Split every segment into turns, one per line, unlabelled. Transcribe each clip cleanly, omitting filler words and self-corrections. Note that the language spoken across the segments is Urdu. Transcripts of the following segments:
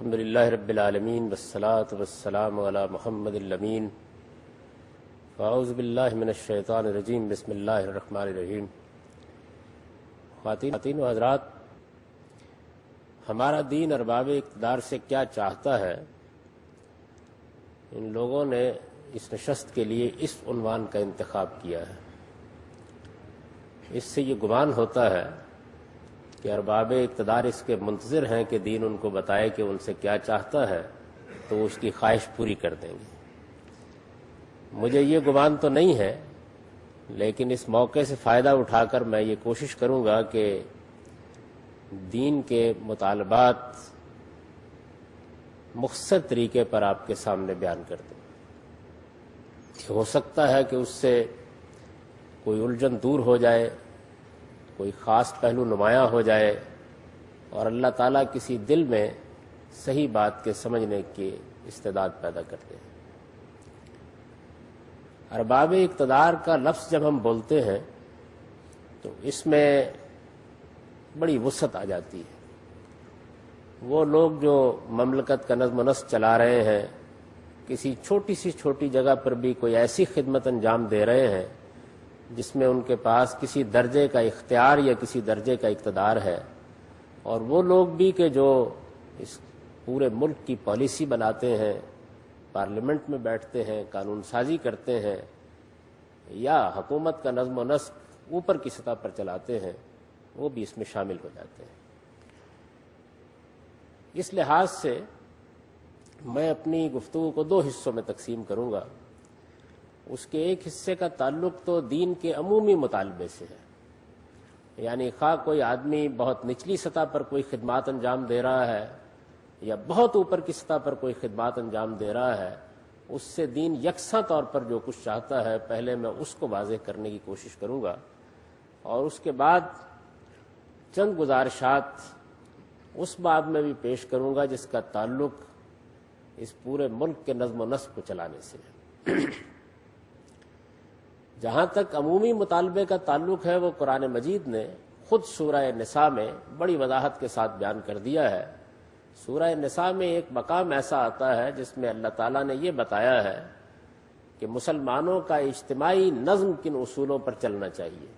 الحمدللہ رب العالمین والصلاة والسلام علی محمد الامین اعوذ باللہ من الشیطان الرجیم بسم اللہ الرحمن الرحیم۔ خواتین و حضرات، ہمارا دین ارباب اقتدار سے کیا چاہتا ہے، ان لوگوں نے اس نشست کے لیے اس عنوان کا انتخاب کیا ہے۔ اس سے یہ گمان ہوتا ہے کہ ارباب اقتدار اس کے منتظر ہیں کہ دین ان کو بتائے کہ ان سے کیا چاہتا ہے تو وہ اس کی خواہش پوری کر دیں گے۔ مجھے یہ گمان تو نہیں ہے، لیکن اس موقع سے فائدہ اٹھا کر میں یہ کوشش کروں گا کہ دین کے مطالبات مختصر طریقے پر آپ کے سامنے بیان کر دوں۔ ہو سکتا ہے کہ اس سے کوئی الجھن دور ہو جائے، کوئی خاص پہلو نمایاں ہو جائے اور اللہ تعالیٰ کسی دل میں صحیح بات کے سمجھنے کی استعداد پیدا کرتے ہیں۔ ارباب اقتدار کا لفظ جب ہم بولتے ہیں تو اس میں بڑی وسعت آ جاتی ہے۔ وہ لوگ جو مملکت کا نظم و نسق چلا رہے ہیں، کسی چھوٹی سی چھوٹی جگہ پر بھی کوئی ایسی خدمت انجام دے رہے ہیں جس میں ان کے پاس کسی درجے کا اختیار یا کسی درجے کا اقتدار ہے، اور وہ لوگ بھی کہ جو اس پورے ملک کی پالیسی بناتے ہیں، پارلیمنٹ میں بیٹھتے ہیں، قانون سازی کرتے ہیں یا حکومت کا نظم و نسق اوپر کی سطح پر چلاتے ہیں، وہ بھی اس میں شامل ہو جاتے ہیں۔ اس لحاظ سے میں اپنی گفتگو کو دو حصوں میں تقسیم کروں گا۔ اس کے ایک حصے کا تعلق تو دین کے عمومی مطالبے سے ہے، یعنی خواہ کوئی آدمی بہت نچلی سطح پر کوئی خدمات انجام دے رہا ہے یا بہت اوپر کی سطح پر کوئی خدمات انجام دے رہا ہے، اس سے دین یکساں طور پر جو کچھ چاہتا ہے پہلے میں اس کو واضح کرنے کی کوشش کروں گا، اور اس کے بعد چند گزارشات اس باب میں بھی پیش کروں گا جس کا تعلق اس پورے ملک کے نظم و نسق کو چلانے سے ہے۔ جہاں تک عمومی مطالبے کا تعلق ہے، وہ قرآن مجید نے خود سورہ نساء میں بڑی وضاحت کے ساتھ بیان کر دیا ہے۔ سورہ نساء میں ایک مقام ایسا آتا ہے جس میں اللہ تعالیٰ نے یہ بتایا ہے کہ مسلمانوں کا اجتماعی نظم کن اصولوں پر چلنا چاہیے۔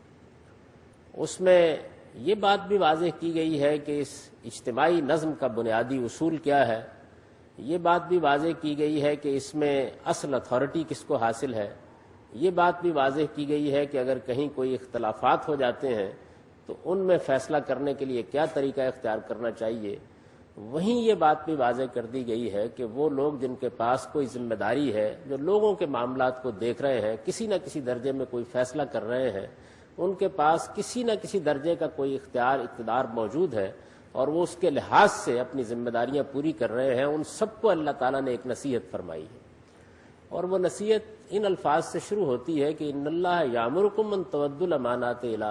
اس میں یہ بات بھی واضح کی گئی ہے کہ اس اجتماعی نظم کا بنیادی اصول کیا ہے، یہ بات بھی واضح کی گئی ہے کہ اس میں اصل اتھارٹی کس کو حاصل ہے، یہ بات بھی واضح کی گئی ہے کہ اگر کہیں کوئی اختلافات ہو جاتے ہیں تو ان میں فیصلہ کرنے کے لیے کیا طریقہ اختیار کرنا چاہیے۔ وہیں یہ بات بھی واضح کر دی گئی ہے کہ وہ لوگ جن کے پاس کوئی ذمہ داری ہے، جو لوگوں کے معاملات کو دیکھ رہے ہیں، کسی نہ کسی درجے میں کوئی فیصلہ کر رہے ہیں، ان کے پاس کسی نہ کسی درجے کا کوئی اقتدار موجود ہے اور وہ اس کے لحاظ سے اپنی ذمہ داریاں پوری کر رہے ہیں، ان سب کو اللہ تعالیٰ نے ایک نصیحت فرمائی ہے، اور وہ نصیحت ان الفاظ سے شروع ہوتی ہے کہ ان اللہ یامرکم ان تؤدوا الامانات الی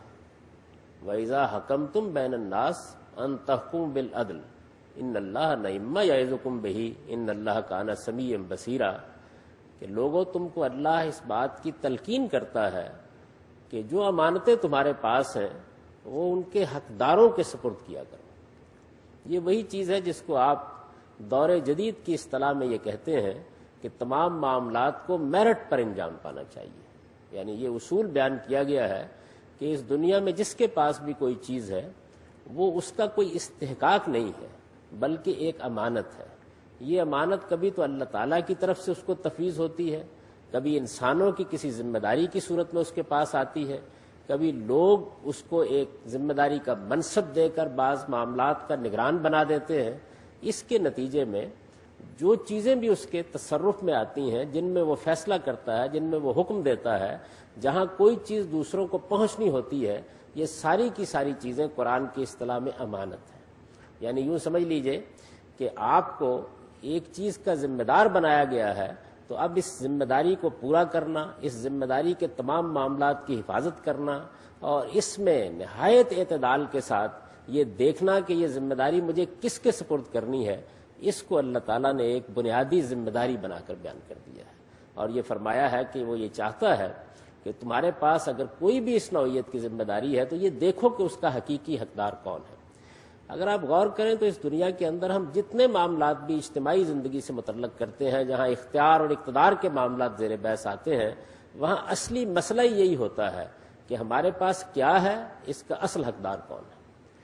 اہلھا واذا حکمتم بین الناس ان تحکموا بالعدل ان اللہ نعم ما یعظکم بہ ان اللہ کان سمیعا بصیرا، کہ لوگوں تم کو اللہ اس بات کی تلقین کرتا ہے کہ جو امانتیں تمہارے پاس ہیں وہ ان کے حقداروں کے سپرد کیا کرو۔ یہ وہی چیز ہے جس کو آپ دور جدید کی اصطلاح میں یہ کہتے ہیں کہ تمام معاملات کو میرٹ پر انجام پانا چاہیے، یعنی یہ اصول بیان کیا گیا ہے کہ اس دنیا میں جس کے پاس بھی کوئی چیز ہے وہ اس کا کوئی استحقاق نہیں ہے بلکہ ایک امانت ہے۔ یہ امانت کبھی تو اللہ تعالیٰ کی طرف سے اس کو تفویض ہوتی ہے، کبھی انسانوں کی کسی ذمہ داری کی صورت میں اس کے پاس آتی ہے، کبھی لوگ اس کو ایک ذمہ داری کا منصب دے کر بعض معاملات کا نگران بنا دیتے ہیں۔ اس کے نتیجے میں جو چیزیں بھی اس کے تصرف میں آتی ہیں، جن میں وہ فیصلہ کرتا ہے، جن میں وہ حکم دیتا ہے، جہاں کوئی چیز دوسروں کو پہنچنی ہوتی ہے، یہ ساری کی ساری چیزیں قرآن کی اصطلاح میں امانت ہیں۔ یعنی یوں سمجھ لیجئے کہ آپ کو ایک چیز کا ذمہ دار بنایا گیا ہے، تو اب اس ذمہ داری کو پورا کرنا، اس ذمہ داری کے تمام معاملات کی حفاظت کرنا، اور اس میں نہایت اعتدال کے ساتھ یہ دیکھنا کہ یہ ذمہ داری مجھے کس کے سپرد کرنی ہے، اس کو اللہ تعالیٰ نے ایک بنیادی ذمہ داری بنا کر بیان کر دیا ہے، اور یہ فرمایا ہے کہ وہ یہ چاہتا ہے کہ تمہارے پاس اگر کوئی بھی اس نوعیت کی ذمہ داری ہے تو یہ دیکھو کہ اس کا حقیقی حقدار کون ہے۔ اگر آپ غور کریں تو اس دنیا کے اندر ہم جتنے معاملات بھی اجتماعی زندگی سے متعلق کرتے ہیں، جہاں اختیار اور اقتدار کے معاملات زیر بحث آتے ہیں، وہاں اصلی مسئلہ یہی ہوتا ہے کہ ہمارے پاس کیا ہے، اس کا اصل حقدار کون ہے۔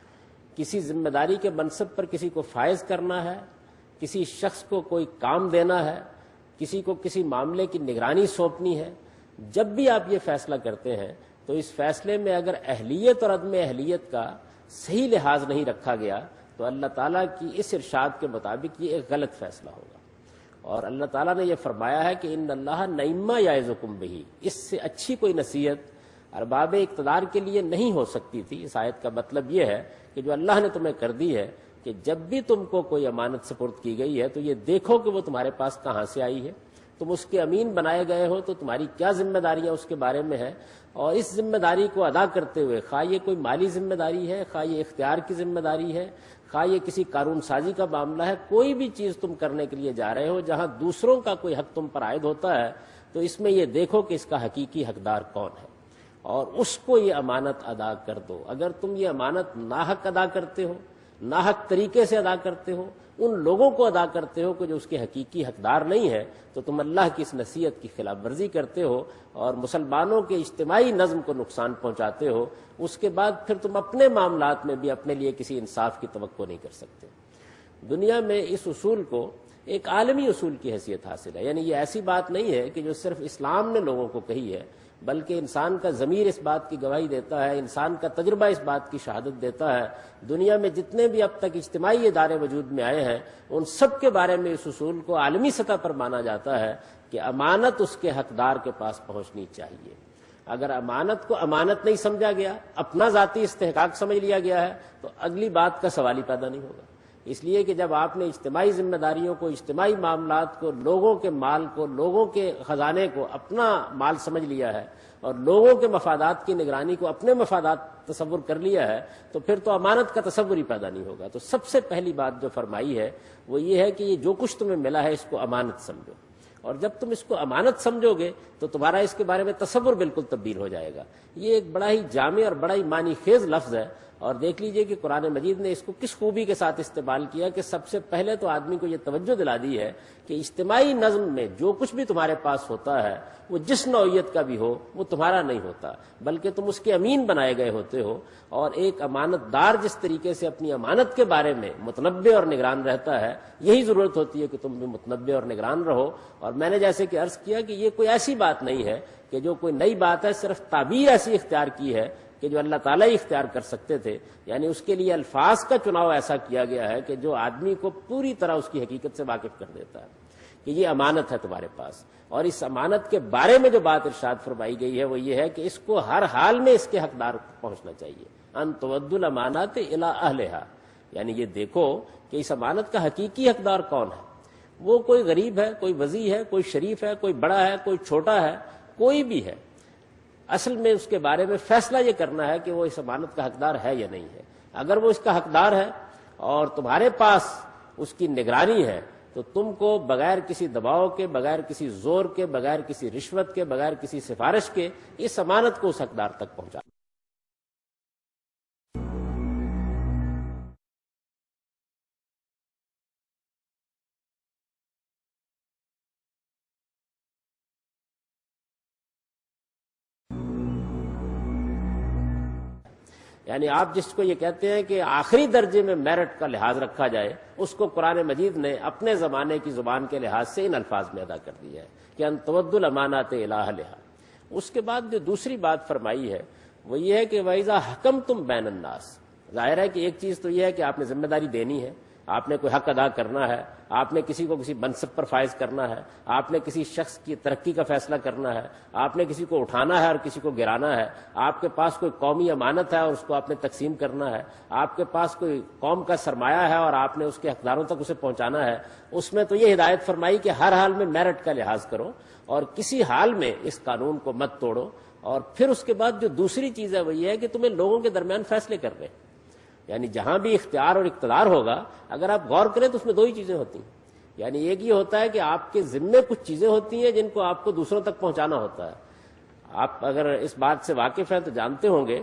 کسی ذمہ داری کے منصب پر کسی کو فائز کرنا ہے، کسی شخص کو کوئی کام دینا ہے، کسی کو کسی معاملے کی نگرانی سونپنی ہے، جب بھی آپ یہ فیصلہ کرتے ہیں تو اس فیصلے میں اگر اہلیت اور عدم اہلیت کا صحیح لحاظ نہیں رکھا گیا تو اللہ تعالیٰ کی اس ارشاد کے مطابق یہ ایک غلط فیصلہ ہوگا۔ اور اللہ تعالیٰ نے یہ فرمایا ہے کہ ان اللہ نعما یعظکم بہ، اس سے اچھی کوئی نصیحت ارباب اقتدار کے لیے نہیں ہو سکتی تھی۔ اس آیت کا مطلب یہ ہے کہ جو اللہ نے تمہیں کر دی ہے کہ جب بھی تم کو کوئی امانت سپرد کی گئی ہے تو یہ دیکھو کہ وہ تمہارے پاس کہاں سے آئی ہے، تم اس کے امین بنائے گئے ہو تو تمہاری کیا ذمہ داریاں اس کے بارے میں ہیں، اور اس ذمہ داری کو ادا کرتے ہوئے خواہ یہ کوئی مالی ذمہ داری ہے، خواہ یہ اختیار کی ذمہ داری ہے، خواہ یہ کسی قانون سازی کا معاملہ ہے، کوئی بھی چیز تم کرنے کے لیے جا رہے ہو جہاں دوسروں کا کوئی حق تم پر عائد ہوتا ہے تو اس میں یہ دیکھو کہ اس کا حقیقی حقدار کون ہے اور اس کو یہ امانت ادا کر دو۔ اگر تم یہ امانت ناحق ادا کرتے ہو، ناحق طریقے سے ادا کرتے ہو، ان لوگوں کو ادا کرتے ہو کہ جو اس کے حقیقی حقدار نہیں ہے، تو تم اللہ کی اس نصیحت کی خلاف ورزی کرتے ہو اور مسلمانوں کے اجتماعی نظم کو نقصان پہنچاتے ہو۔ اس کے بعد پھر تم اپنے معاملات میں بھی اپنے لیے کسی انصاف کی توقع نہیں کر سکتے۔ دنیا میں اس اصول کو ایک عالمی اصول کی حیثیت حاصل ہے، یعنی یہ ایسی بات نہیں ہے کہ جو صرف اسلام نے لوگوں کو کہی ہے، بلکہ انسان کا ضمیر اس بات کی گواہی دیتا ہے، انسان کا تجربہ اس بات کی شہادت دیتا ہے۔ دنیا میں جتنے بھی اب تک اجتماعی ادارے وجود میں آئے ہیں ان سب کے بارے میں اس اصول کو عالمی سطح پر مانا جاتا ہے کہ امانت اس کے حقدار کے پاس پہنچنی چاہیے۔ اگر امانت کو امانت نہیں سمجھا گیا، اپنا ذاتی استحقاق سمجھ لیا گیا ہے تو اگلی بات کا سوال ہی پیدا نہیں ہوگا۔ اس لیے کہ جب آپ نے اجتماعی ذمہ داریوں کو، اجتماعی معاملات کو، لوگوں کے مال کو، لوگوں کے خزانے کو اپنا مال سمجھ لیا ہے اور لوگوں کے مفادات کی نگرانی کو اپنے مفادات تصور کر لیا ہے تو پھر تو امانت کا تصور ہی پیدا نہیں ہوگا۔ تو سب سے پہلی بات جو فرمائی ہے وہ یہ ہے کہ یہ جو کچھ تمہیں ملا ہے اس کو امانت سمجھو، اور جب تم اس کو امانت سمجھو گے تو تمہارا اس کے بارے میں تصور بالکل تبدیل ہو جائے گا۔ یہ ایک بڑا ہی جامع اور بڑا ہی معنی خیز لفظ ہے، اور دیکھ لیجئے کہ قرآن مجید نے اس کو کس خوبی کے ساتھ استعمال کیا کہ سب سے پہلے تو آدمی کو یہ توجہ دلا دی ہے کہ اجتماعی نظم میں جو کچھ بھی تمہارے پاس ہوتا ہے وہ جس نوعیت کا بھی ہو وہ تمہارا نہیں ہوتا، بلکہ تم اس کے امین بنائے گئے ہوتے ہو، اور ایک امانت دار جس طریقے سے اپنی امانت کے بارے میں متنبع اور نگران رہتا ہے، یہی ضرورت ہوتی ہے کہ تم بھی متنبع اور نگران رہو۔ اور میں نے جیسے کہ عرض کیا کہ یہ کوئی ایسی بات نہیں ہے کہ جو کوئی نئی بات ہے، صرف تعبیر ایسی اختیار کی ہے کہ جو اللہ تعالیٰ ہی اختیار کر سکتے تھے، یعنی اس کے لیے الفاظ کا چناؤ ایسا کیا گیا ہے کہ جو آدمی کو پوری طرح اس کی حقیقت سے واقف کر دیتا ہے کہ یہ امانت ہے تمہارے پاس۔ اور اس امانت کے بارے میں جو بات ارشاد فرمائی گئی ہے وہ یہ ہے کہ اس کو ہر حال میں اس کے حقدار کو پہنچنا چاہیے۔ ان تؤدوا الامانات الی اہلھا، یعنی یہ دیکھو کہ اس امانت کا حقیقی حقدار کون ہے۔ وہ کوئی غریب ہے، کوئی وضیع ہے، کوئی شریف ہے، کوئی بڑا ہے، کوئی چھوٹا ہے، کوئی بھی ہے، اصل میں اس کے بارے میں فیصلہ یہ کرنا ہے کہ وہ اس امانت کا حقدار ہے یا نہیں ہے۔ اگر وہ اس کا حقدار ہے اور تمہارے پاس اس کی نگرانی ہے تو تم کو بغیر کسی دباؤ کے، بغیر کسی زور کے، بغیر کسی رشوت کے، بغیر کسی سفارش کے اس امانت کو اس حقدار تک پہنچانا۔ یعنی آپ جس کو یہ کہتے ہیں کہ آخری درجے میں میرٹ کا لحاظ رکھا جائے، اس کو قرآن مجید نے اپنے زمانے کی زبان کے لحاظ سے ان الفاظ میں ادا کر دیا ہے کہ ان تؤدوا الامانات الی اہلھا۔ اس کے بعد جو دوسری بات فرمائی ہے وہ یہ ہے کہ وَإِذَا حَكَمْتُمْ بَيْنَ النَّاسِ، ظاہر ہے کہ ایک چیز تو یہ ہے کہ آپ نے ذمہ داری دینی ہے، آپ نے کوئی حق ادا کرنا ہے، آپ نے کسی کو کسی منصب پر فائز کرنا ہے، آپ نے کسی شخص کی ترقی کا فیصلہ کرنا ہے، آپ نے کسی کو اٹھانا ہے اور کسی کو گرانا ہے، آپ کے پاس کوئی قومی امانت ہے اور اس کو آپ نے تقسیم کرنا ہے، آپ کے پاس کوئی قوم کا سرمایہ ہے اور آپ نے اس کے حقداروں تک اسے پہنچانا ہے۔ اس میں تو یہ ہدایت فرمائی کہ ہر حال میں میرٹ کا لحاظ کرو اور کسی حال میں اس قانون کو مت توڑو۔ اور پھر اس کے بعد جو دوسری چیز ہے وہ یہ ہے کہ تمہیں لوگوں کے درمیان فیصلے کرنے، یعنی جہاں بھی اختیار اور اقتدار ہوگا، اگر آپ غور کریں تو اس میں دو ہی چیزیں ہوتی ہیں۔ یعنی ایک یہ ہوتا ہے کہ آپ کے ذمے کچھ چیزیں ہوتی ہیں جن کو آپ کو دوسروں تک پہنچانا ہوتا ہے۔ آپ اگر اس بات سے واقف ہیں تو جانتے ہوں گے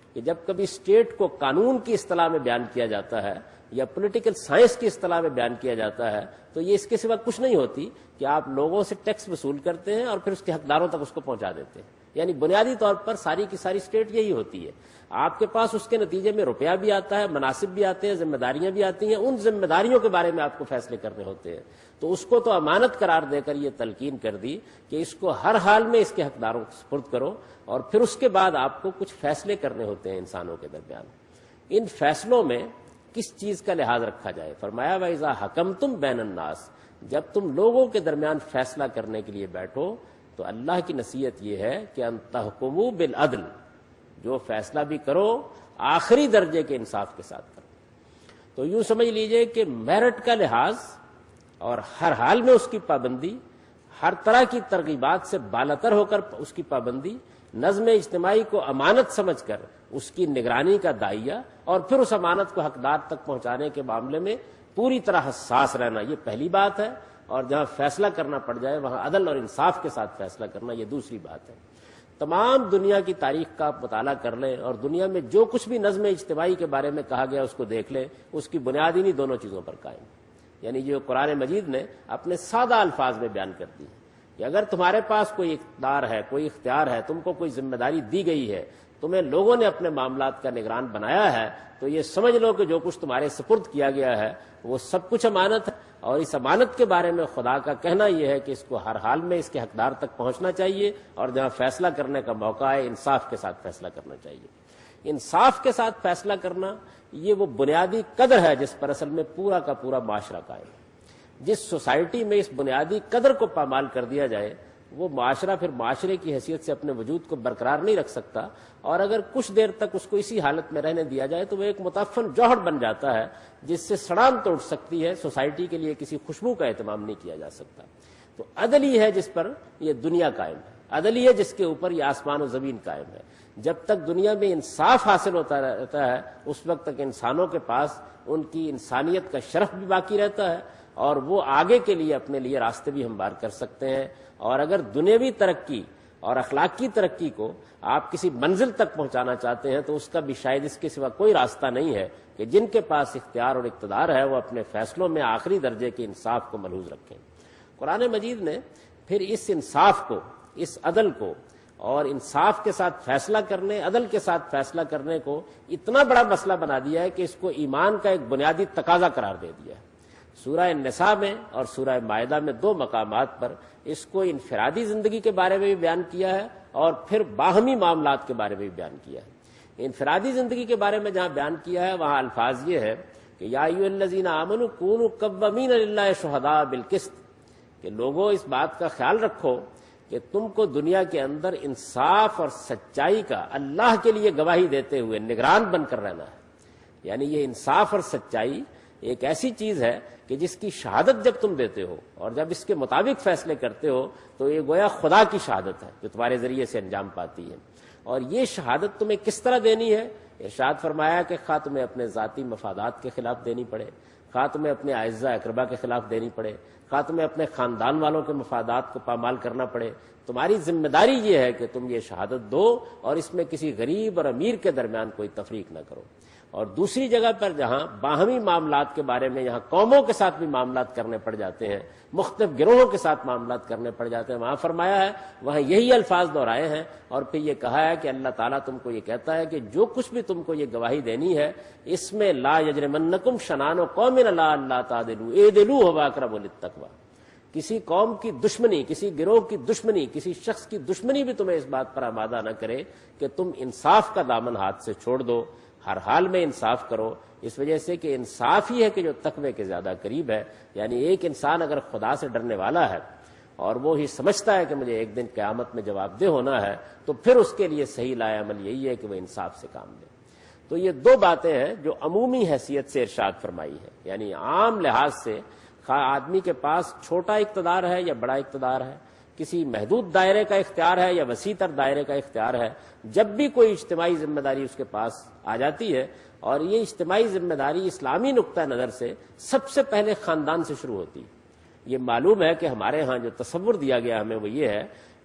کہ جب کبھی اسٹیٹ کو قانون کی اصطلاح میں بیان کیا جاتا ہے یا پولیٹیکل سائنس کی اصطلاح میں بیان کیا جاتا ہے تو یہ اس کے سوا کچھ نہیں ہوتی کہ آپ لوگوں سے ٹیکس وصول کرتے ہیں اور پھر اس کے حقداروں تک اس کو پہنچا دیتے ہیں. یعنی بنیادی طور پر ساری کی ساری اسٹیٹ یہی ہوتی ہے. آپ کے پاس اس کے نتیجے میں روپیہ بھی آتا ہے، مناسب بھی آتے ہیں، ذمہ داریاں بھی آتی ہیں. ان ذمہ داریوں کے بارے میں آپ کو فیصلے کرنے ہوتے ہیں. تو اس کو تو امانت قرار دے کر یہ تلقین کر دی کہ اس کو ہر حال میں اس کے حقداروں کو سپرد کرو، اور پھر اس کے بعد آپ کو کچھ فیصلے کرنے ہوتے ہیں انسانوں کے درمیان. ان فیصلوں میں کس چیز کا لحاظ رکھا جائے؟ فرمایا وَإِذَا حَكَمْتُمْ بَيْنَ النَّاسِ، جب تم لوگوں کے درمیان فیصلہ کرنے کے لیے بیٹھو تو اللہ کی نصیحت یہ ہے کہ ان تحکموا بالعدل، جو فیصلہ بھی کرو آخری درجے کے انصاف کے ساتھ کرو. تو یوں سمجھ لیجئے کہ میرٹ کا لحاظ اور ہر حال میں اس کی پابندی، ہر طرح کی ترغیبات سے بالاتر ہو کر اس کی پابندی، نظم اجتماعی کو امانت سمجھ کر اس کی نگرانی کا داعیہ، اور پھر اس امانت کو حقدار تک پہنچانے کے معاملے میں پوری طرح حساس رہنا، یہ پہلی بات ہے. اور جہاں فیصلہ کرنا پڑ جائے وہاں عدل اور انصاف کے ساتھ فیصلہ کرنا، یہ دوسری بات ہے. تمام دنیا کی تاریخ کا آپ مطالعہ کر لیں اور دنیا میں جو کچھ بھی نظم اجتماعی کے بارے میں کہا گیا اس کو دیکھ لیں، اس کی بنیاد انہی دونوں چیزوں پر قائم. یعنی جو قرآن مجید نے اپنے سادہ الفاظ میں بیان کر دی کہ اگر تمہارے پاس کوئی اقتدار ہے، کوئی اختیار ہے، تم کو کوئی ذمہ داری دی گئی ہے، تمہیں لوگوں نے اپنے معاملات کا نگران بنایا ہے، تو یہ سمجھ لو کہ جو کچھ تمہارے سپرد کیا گیا ہے وہ سب کچھ امانت ہے. اور اس امانت کے بارے میں خدا کا کہنا یہ ہے کہ اس کو ہر حال میں اس کے حقدار تک پہنچنا چاہیے، اور جہاں فیصلہ کرنے کا موقع ہے انصاف کے ساتھ فیصلہ کرنا چاہیے. انصاف کے ساتھ فیصلہ کرنا یہ وہ بنیادی قدر ہے جس پر اصل میں پورا کا پورا معاشرہ قائم ہے. جس سوسائٹی میں اس بنیادی قدر کو پامال کر دیا جائے وہ معاشرہ پھر معاشرے کی حیثیت سے اپنے وجود کو برقرار نہیں رکھ سکتا، اور اگر کچھ دیر تک اس کو اسی حالت میں رہنے دیا جائے تو وہ ایک متعفن جوہر بن جاتا ہے جس سے سڑان توڑ سکتی ہے. سوسائٹی کے لیے کسی خوشبو کا اہتمام نہیں کیا جا سکتا. تو عدل ہی ہے جس پر یہ دنیا قائم ہے، عدل ہی ہے جس کے اوپر یہ آسمان و زمین قائم ہے. جب تک دنیا میں انصاف حاصل ہوتا رہتا ہے اس وقت تک انسانوں کے پاس ان کی انسانیت کا شرف بھی باقی رہتا ہے، اور وہ آگے کے لیے اپنے لیے راستے بھی ہموار کر سکتے ہیں. اور اگر دنیاوی ترقی اور اخلاقی ترقی کو آپ کسی منزل تک پہنچانا چاہتے ہیں تو اس کا بھی شاید اس کے سوا کوئی راستہ نہیں ہے کہ جن کے پاس اختیار اور اقتدار ہے وہ اپنے فیصلوں میں آخری درجے کے انصاف کو ملحوظ رکھیں. قرآن مجید نے پھر اس انصاف کو، اس عدل کو اور انصاف کے ساتھ فیصلہ کرنے، عدل کے ساتھ فیصلہ کرنے کو اتنا بڑا مسئلہ بنا دیا ہے کہ اس کو ایمان کا ایک بنیادی تقاضا قرار دے دیا ہے. سورہ نساء میں اور سورہ مائدہ میں دو مقامات پر اس کو انفرادی زندگی کے بارے میں بھی بیان کیا ہے اور پھر باہمی معاملات کے بارے میں بھی بیان کیا ہے. انفرادی زندگی کے بارے میں جہاں بیان کیا ہے وہاں الفاظ یہ ہے کہ یا ایھا الذین آمنوا کونوا قوامین للہ شہداء بالقسط، کہ لوگوں اس بات کا خیال رکھو کہ تم کو دنیا کے اندر انصاف اور سچائی کا اللہ کے لیے گواہی دیتے ہوئے نگران بن کر رہنا ہے. یعنی یہ انصاف اور سچائی ایک ایسی چیز ہے کہ جس کی شہادت جب تم دیتے ہو اور جب اس کے مطابق فیصلے کرتے ہو تو یہ گویا خدا کی شہادت ہے جو تمہارے ذریعے سے انجام پاتی ہے. اور یہ شہادت تمہیں کس طرح دینی ہے؟ ارشاد فرمایا کہ خواہ تمہیں اپنے ذاتی مفادات کے خلاف دینی پڑے، خواہ تمہیں اپنے اعزاء اقربا کے خلاف دینی پڑے، خواہ تمہیں اپنے خاندان والوں کے مفادات کو پامال کرنا پڑے، تمہاری ذمہ داری یہ ہے کہ تم یہ شہادت دو اور اس میں کسی غریب اور امیر کے درمیان کوئی تفریق نہ کرو. اور دوسری جگہ پر جہاں باہمی معاملات کے بارے میں یہاں قوموں کے ساتھ بھی معاملات کرنے پڑ جاتے ہیں، مختلف گروہوں کے ساتھ معاملات کرنے پڑ جاتے ہیں، وہاں فرمایا ہے، وہاں یہی الفاظ دہرائے ہیں اور پھر یہ کہا ہے کہ اللہ تعالیٰ تم کو یہ کہتا ہے کہ جو کچھ بھی تم کو یہ گواہی دینی ہے اس میں لا یجرمنکم شنآن قوم علی الا تعدلوا اعدلوا هو اقرب للتقوی. کسی قوم کی دشمنی، کسی گروہ کی دشمنی، کسی شخص کی دشمنی بھی تمہیں اس بات پر آمادہ نہ کرے کہ تم انصاف کا دامن ہاتھ سے چھوڑ دو، ہر حال میں انصاف کرو، اس وجہ سے کہ انصاف ہی ہے کہ جو تقوی کے زیادہ قریب ہے. یعنی ایک انسان اگر خدا سے ڈرنے والا ہے اور وہ ہی سمجھتا ہے کہ مجھے ایک دن قیامت میں جواب دہ ہونا ہے تو پھر اس کے لیے صحیح لایا عمل یہی ہے کہ وہ انصاف سے کام لے. تو یہ دو باتیں ہیں جو عمومی حیثیت سے ارشاد فرمائی ہے. یعنی عام لحاظ سے خواہ آدمی کے پاس چھوٹا اقتدار ہے یا بڑا اقتدار ہے، کسی محدود دائرے کا اختیار ہے یا وسیع تر دائرے کا اختیار ہے، جب بھی کوئی اجتماعی ذمہ داری اس کے پاس آ جاتی ہے، اور یہ اجتماعی ذمہ داری اسلامی نقطہ نظر سے سب سے پہلے خاندان سے شروع ہوتی ہے. یہ معلوم ہے کہ ہمارے ہاں جو تصور دیا گیا ہمیں وہ یہ ہے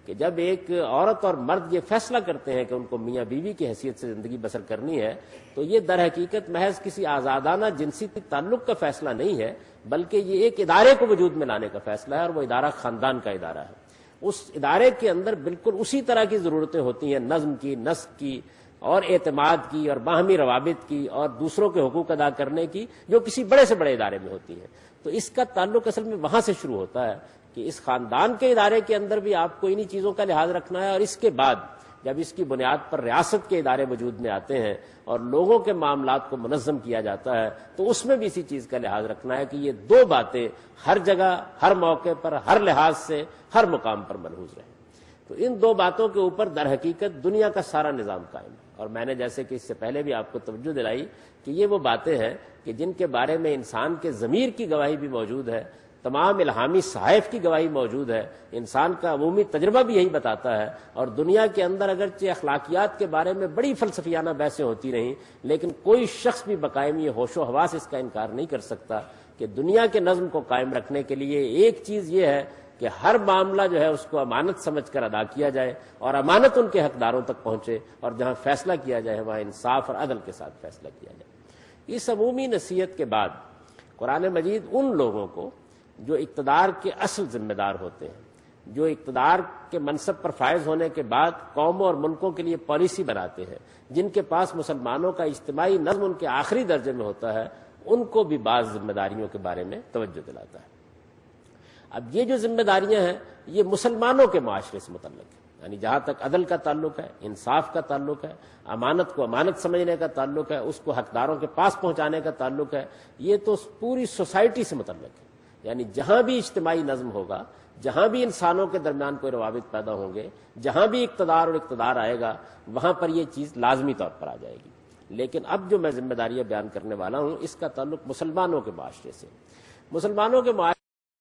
کہ جب ایک عورت اور مرد یہ فیصلہ کرتے ہیں کہ ان کو میاں بیوی کی حیثیت سے زندگی بسر کرنی ہے تو یہ در حقیقت محض کسی آزادانہ جنسی تعلق کا فیصلہ نہیں ہے، بلکہ یہ ایک ادارے کو وجود میں لانے کا فیصلہ ہے، اور وہ ادارہ خاندان کا ادارہ ہے۔ اس ادارے کے اندر بالکل اسی طرح کی ضرورتیں ہوتی ہیں، نظم کی، نسق کی اور اعتماد کی اور باہمی روابط کی اور دوسروں کے حقوق ادا کرنے کی، جو کسی بڑے سے بڑے ادارے میں ہوتی ہیں۔ تو اس کا تعلق اصل میں وہاں سے شروع ہوتا ہے کہ اس خاندان کے ادارے کے اندر بھی آپ کو انہی چیزوں کا لحاظ رکھنا ہے، اور اس کے بعد جب اس کی بنیاد پر ریاست کے ادارے وجود میں آتے ہیں اور لوگوں کے معاملات کو منظم کیا جاتا ہے تو اس میں بھی اسی چیز کا لحاظ رکھنا ہے کہ یہ دو باتیں ہر جگہ، ہر موقع پر، ہر لحاظ سے، ہر مقام پر ملحوظ رہیں۔ تو ان دو باتوں کے اوپر در حقیقت دنیا کا سارا نظام قائم ہے، اور میں نے جیسے کہ اس سے پہلے بھی آپ کو توجہ دلائی کہ یہ وہ باتیں ہیں کہ جن کے بارے میں انسان کے ضمیر کی گواہی بھی موجود ہے، تمام الہامی صحائف کی گواہی موجود ہے، انسان کا عمومی تجربہ بھی یہی بتاتا ہے، اور دنیا کے اندر اگرچہ اخلاقیات کے بارے میں بڑی فلسفیانہ بحثیں ہوتی رہیں، لیکن کوئی شخص بھی بقائم یہ ہوش و حواس اس کا انکار نہیں کر سکتا کہ دنیا کے نظم کو قائم رکھنے کے لیے ایک چیز یہ ہے کہ ہر معاملہ جو ہے اس کو امانت سمجھ کر ادا کیا جائے، اور امانت ان کے حقداروں تک پہنچے، اور جہاں فیصلہ کیا جائے وہاں انصاف اور عدل کے ساتھ فیصلہ کیا جائے۔ اس عمومی نصیحت کے بعد قرآن مجید ان لوگوں کو جو اقتدار کے اصل ذمہ دار ہوتے ہیں، جو اقتدار کے منصب پر فائز ہونے کے بعد قوموں اور ملکوں کے لیے پالیسی بناتے ہیں، جن کے پاس مسلمانوں کا اجتماعی نظم ان کے آخری درجے میں ہوتا ہے، ان کو بھی بعض ذمہ داریوں کے بارے میں توجہ دلاتا ہے۔ اب یہ جو ذمہ داریاں ہیں یہ مسلمانوں کے معاشرے سے متعلق ہیں، یعنی جہاں تک عدل کا تعلق ہے، انصاف کا تعلق ہے، امانت کو امانت سمجھنے کا تعلق ہے، اس کو حقداروں کے پاس پہنچانے کا تعلق ہے، یہ تو پوری سوسائٹی سے متعلق ہے۔ یعنی جہاں بھی اجتماعی نظم ہوگا، جہاں بھی انسانوں کے درمیان کوئی روابط پیدا ہوں گے، جہاں بھی اقتدار اور اقتدار آئے گا، وہاں پر یہ چیز لازمی طور پر آ جائے گی۔ لیکن اب جو میں ذمہ داریاں بیان کرنے والا ہوں اس کا تعلق مسلمانوں کے معاشرے سے۔ مسلمانوں کے معاشرے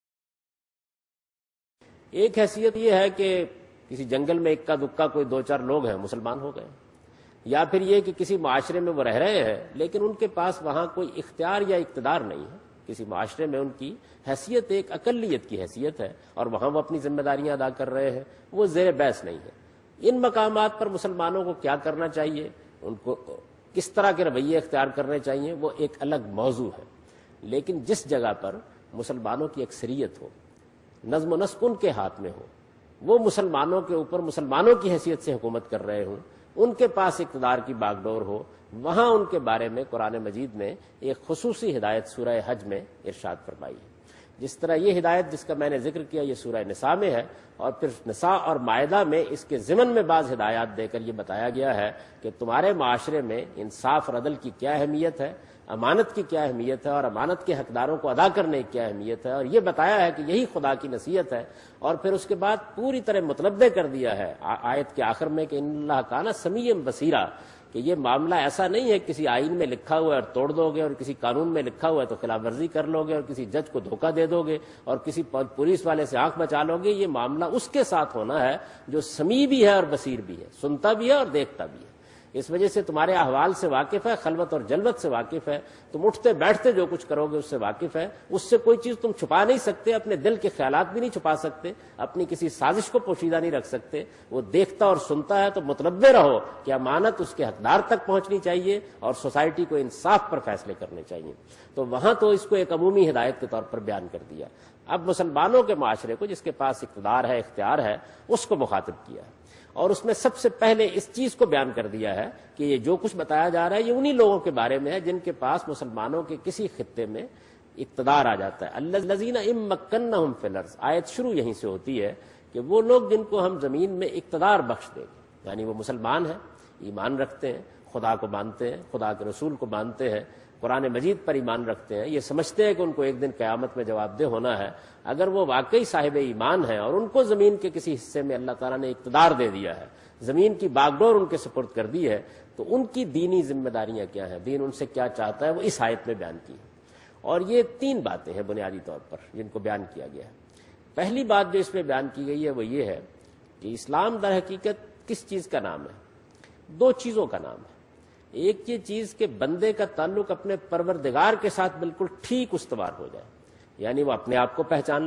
ایک حیثیت یہ ہے کہ کسی جنگل میں اکا دکا کوئی دو چار لوگ ہیں، مسلمان ہو گئے، یا پھر یہ کہ کسی معاشرے میں وہ رہ رہے ہیں لیکن ان کے پاس وہاں کوئی اختیار یا اقتدار نہیں ہے، کسی معاشرے میں ان کی حیثیت ایک اقلیت کی حیثیت ہے اور وہاں وہ اپنی ذمہ داریاں ادا کر رہے ہیں، وہ زیر بحث نہیں ہے۔ ان مقامات پر مسلمانوں کو کیا کرنا چاہیے، ان کو کس طرح کے رویے اختیار کرنے چاہیے، وہ ایک الگ موضوع ہے۔ لیکن جس جگہ پر مسلمانوں کی اکثریت ہو، نظم و نسق ان کے ہاتھ میں ہو، وہ مسلمانوں کے اوپر مسلمانوں کی حیثیت سے حکومت کر رہے ہوں، ان کے پاس اقتدار کی باغ ڈور ہو، وہاں ان کے بارے میں قرآن مجید نے ایک خصوصی ہدایت سورہ حج میں ارشاد فرمائی ہے۔ جس طرح یہ ہدایت جس کا میں نے ذکر کیا یہ سورہ نساء میں ہے، اور پھر نساء اور مائدہ میں اس کے ضمن میں بعض ہدایات دے کر یہ بتایا گیا ہے کہ تمہارے معاشرے میں انصاف اور عدل کی کیا اہمیت ہے، امانت کی کیا اہمیت ہے، اور امانت کے حقداروں کو ادا کرنے کی کیا اہمیت ہے، اور یہ بتایا ہے کہ یہی خدا کی نصیحت ہے، اور پھر اس کے بعد پوری طرح متنبع کر دیا ہے آیت کے آخر میں کہ ان اللہ کان سمیع بصیرا، کہ یہ معاملہ ایسا نہیں ہے کسی آئین میں لکھا ہوا ہے اور توڑ دو گے، اور کسی قانون میں لکھا ہوا ہے تو خلاف ورزی کر لو گے، اور کسی جج کو دھوکہ دے دو گے، اور کسی پولیس والے سے آنکھ بچا لو گے۔ یہ معاملہ اس کے ساتھ ہونا ہے جو سمیع بھی ہے اور بصیر بھی ہے، سنتا بھی ہے اور دیکھتا بھی ہے۔ اس وجہ سے تمہارے احوال سے واقف ہے، خلوت اور جلوت سے واقف ہے، تم اٹھتے بیٹھتے جو کچھ کرو گے اس سے واقف ہے، اس سے کوئی چیز تم چھپا نہیں سکتے، اپنے دل کے خیالات بھی نہیں چھپا سکتے، اپنی کسی سازش کو پوشیدہ نہیں رکھ سکتے۔ وہ دیکھتا اور سنتا ہے، تو متنبع رہو کہ امانت اس کے حقدار تک پہنچنی چاہیے اور سوسائٹی کو انصاف پر فیصلے کرنے چاہیے۔ تو وہاں تو اس کو ایک عمومی ہدایت کے طور پر بیان کر دیا۔ اب مسلمانوں کے معاشرے کو جس کے پاس اقتدار ہے، اختیار ہے، اس کو مخاطب کیا ہے، اور اس میں سب سے پہلے اس چیز کو بیان کر دیا ہے کہ یہ جو کچھ بتایا جا رہا ہے یہ انہی لوگوں کے بارے میں ہے جن کے پاس مسلمانوں کے کسی خطے میں اقتدار آ جاتا ہے۔ الذین ان مکنہم فی الارض، آیت شروع یہیں سے ہوتی ہے کہ وہ لوگ جن کو ہم زمین میں اقتدار بخش دیں گے، یعنی وہ مسلمان ہیں، ایمان رکھتے ہیں، خدا کو مانتے ہیں، خدا کے رسول کو مانتے ہیں، قرآن مجید پر ایمان رکھتے ہیں، یہ سمجھتے ہیں کہ ان کو ایک دن قیامت میں جواب دہ ہونا ہے۔ اگر وہ واقعی صاحب ایمان ہیں اور ان کو زمین کے کسی حصے میں اللہ تعالیٰ نے اقتدار دے دیا ہے، زمین کی باغڈور ان کے سپرد کر دی ہے، تو ان کی دینی ذمہ داریاں کیا ہیں، دین ان سے کیا چاہتا ہے، وہ اس آیت میں بیان کی ہے۔ اور یہ تین باتیں ہیں بنیادی طور پر جن کو بیان کیا گیا ہے۔ پہلی بات جو اس میں بیان کی گئی ہے وہ یہ ہے کہ اسلام در حقیقت کس چیز کا نام ہے؟ دو چیزوں کا نام ہے۔ ایک یہ چیز کہ بندے کا تعلق اپنے پروردگار کے ساتھ بالکل ٹھیک استوار ہو جائے، یعنی وہ اپنے آپ کو پہچان لے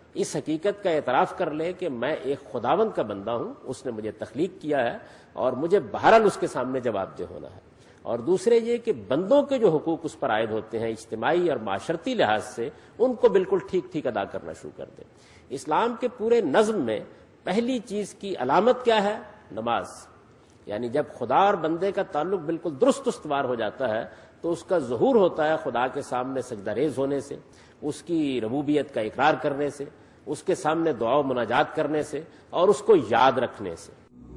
اس حقیقت کا اعتراف کر لے کہ میں ایک خداوند کا بندہ ہوں، اس نے مجھے تخلیق کیا ہے اور مجھے بہرحال اس کے سامنے جواب دہ ہونا ہے۔ اور دوسرے یہ کہ بندوں کے جو حقوق اس پر عائد ہوتے ہیں اجتماعی اور معاشرتی لحاظ سے، ان کو بالکل ٹھیک ٹھیک ادا کرنا شروع کر دے۔ اسلام کے پورے نظم میں پہلی چیز کی علامت کیا ہے؟ نماز۔ یعنی جب خدا اور بندے کا تعلق بالکل درست استوار ہو جاتا ہے تو اس کا ظہور ہوتا ہے خدا کے سامنے سجدہ ریز ہونے سے، اس کی ربوبیت کا اقرار کرنے سے، اس کے سامنے دعا و مناجات کرنے سے اور اس کو یاد رکھنے سے۔